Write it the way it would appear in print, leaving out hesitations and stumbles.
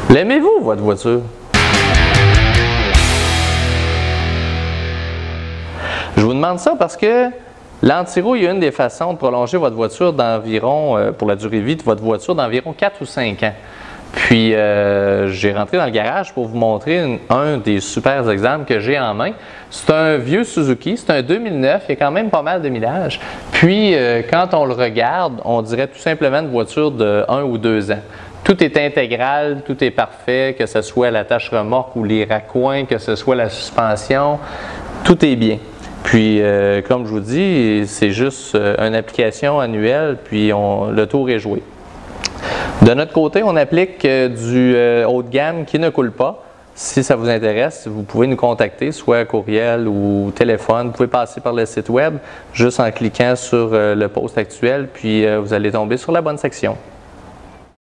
L'aimez-vous, votre voiture? Je vous demande ça parce que l'anti-rouille est une des façons de prolonger votre voiture d'environ, pour la durée de vie de votre voiture, d'environ 4 ou 5 ans. Puis, j'ai rentré dans le garage pour vous montrer un des super exemples que j'ai en main. C'est un vieux Suzuki, c'est un 2009, il y a quand même pas mal de millage. Puis, quand on le regarde, on dirait tout simplement une voiture de 1 ou 2 ans. Tout est intégral, tout est parfait, que ce soit l'attache remorque ou les raccoins, que ce soit la suspension, tout est bien. Puis, comme je vous dis, c'est juste une application annuelle, puis le tour est joué. De notre côté, on applique du haut de gamme qui ne coule pas. Si ça vous intéresse, vous pouvez nous contacter, soit courriel ou téléphone. Vous pouvez passer par le site web juste en cliquant sur le post actuel, puis vous allez tomber sur la bonne section.